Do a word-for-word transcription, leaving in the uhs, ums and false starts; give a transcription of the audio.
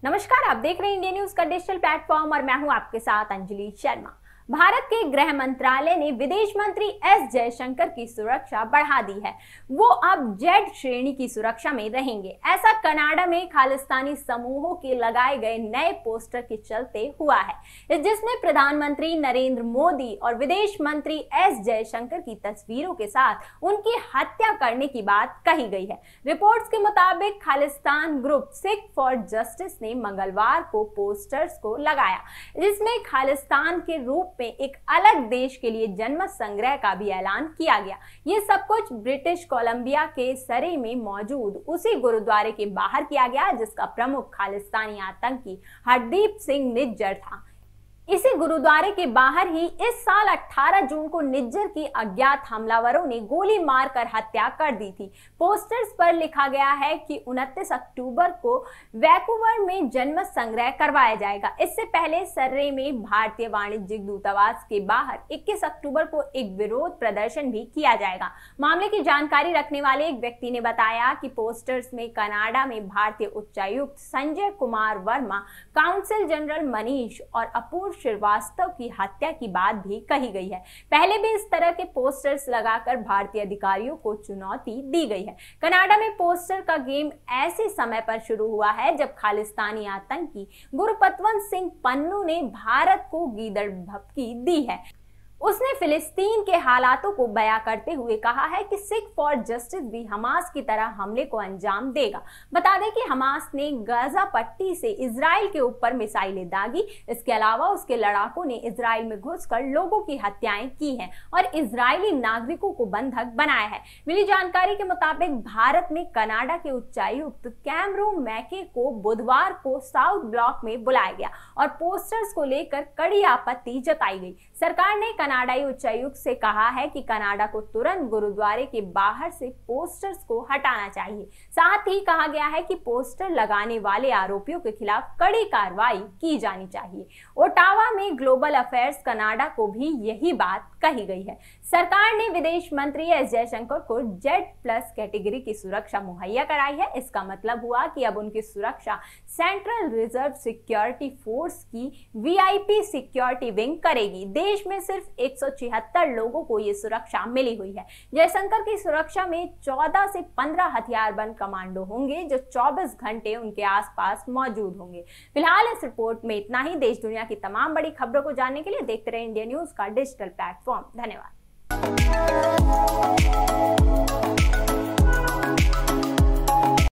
नमस्कार, आप देख रहे हैं इंडिया न्यूज का डिजिटल प्लेटफॉर्म और मैं हूं आपके साथ अंजलि शर्मा। भारत के गृह मंत्रालय ने विदेश मंत्री एस जयशंकर की सुरक्षा बढ़ा दी है। वो अब जेड श्रेणी की सुरक्षा में रहेंगे। ऐसा कनाडा में खालिस्तानी समूहों के लगाए गए नए पोस्टर के चलते हुआ है, जिसमें प्रधानमंत्री नरेंद्र मोदी और विदेश मंत्री एस जयशंकर की तस्वीरों के साथ उनकी हत्या करने की बात कही गई है। रिपोर्ट्स के मुताबिक Khalistan group Sikh for justice ने मंगलवार को पोस्टर्स को लगाया, जिसमें खालिस्तान के रूप में एक अलग देश के लिए जन्म संग्रह का भी ऐलान किया गया। ये सब कुछ ब्रिटिश कोलंबिया के सरे में मौजूद उसी गुरुद्वारे के बाहर किया गया, जिसका प्रमुख खालिस्तानी आतंकी हरदीप सिंह निज्जर था। इसी गुरुद्वारे के बाहर ही इस साल अठारह जून को निज्जर की अज्ञात हमलावरों ने गोली मारकर हत्या कर दी थी। पोस्टर्स पर लिखा गया है कि उनतीस अक्टूबर को वैंकूवर में जन्म संग्रह करवाया जाएगा। इससे पहले सर्रे में भारतीय वाणिज्यिक दूतावास के बाहर इक्कीस अक्टूबर को एक विरोध प्रदर्शन भी किया जाएगा। मामले की जानकारी रखने वाले एक व्यक्ति ने बताया कि पोस्टर्स में कनाडा में भारतीय उच्चायुक्त संजय कुमार वर्मा, काउंसिल जनरल मनीष और अपूर्व श्रीवास्तव की हत्या की बात भी कही गई है। पहले भी इस तरह के पोस्टर्स लगाकर भारतीय अधिकारियों को चुनौती दी गई है। कनाडा में पोस्टर का गेम ऐसे समय पर शुरू हुआ है जब खालिस्तानी आतंकी गुरपतवंत सिंह पन्नू ने भारत को गीदड़ भभकी दी है। उसने फिलिस्तीन के हालातों को बयां करते हुए कहा है कि सिख फॉर जस्टिस भी हमास की तरह हमले को अंजाम देगा। बता दें कि हमास ने गाजा पट्टी से इजराइल के ऊपर मिसाइलें दागी। इसके अलावा उसके लड़ाकों ने इजराइल में घुसकर लोगों की हत्याएं की हैं और इजरायली नागरिकों को बंधक बनाया है। मिली जानकारी के मुताबिक भारत में कनाडा के उच्चायुक्त कैमरून मैके को बुधवार को साउथ ब्लॉक में बुलाया गया और पोस्टर्स को लेकर कड़ी आपत्ति जताई गई। सरकार ने कनाडाई उच्चायुक्त से कहा है कि कनाडा को तुरंत गुरुद्वारे के बाहर से पोस्टर्स को हटाना चाहिए। साथ ही कहा गया है कि पोस्टर लगाने वाले आरोपियों के खिलाफ कड़ी कार्रवाई की जानी चाहिए। ओटावा में ग्लोबल अफेयर्स कनाडा को भी यही बात कही गई है। सरकार ने विदेश मंत्री एस जयशंकर को जेड प्लस कैटेगरी की सुरक्षा मुहैया कराई है। इसका मतलब हुआ कि अब उनकी सुरक्षा सेंट्रल रिजर्व सिक्योरिटी फोर्स की वीआईपी सिक्योरिटी विंग करेगी। देश में सिर्फ एक सौ छिहत्तर लोगों को ये सुरक्षा मिली हुई है। जयशंकर की सुरक्षा में चौदह से पंद्रह हथियारबंद कमांडो होंगे जो चौबीस घंटे उनके आसपास मौजूद होंगे। फिलहाल इस रिपोर्ट में इतना ही। देश दुनिया की तमाम बड़ी खबरों को जानने के लिए देखते रहे इंडिया न्यूज का डिजिटल प्लेटफॉर्म। धन्यवाद।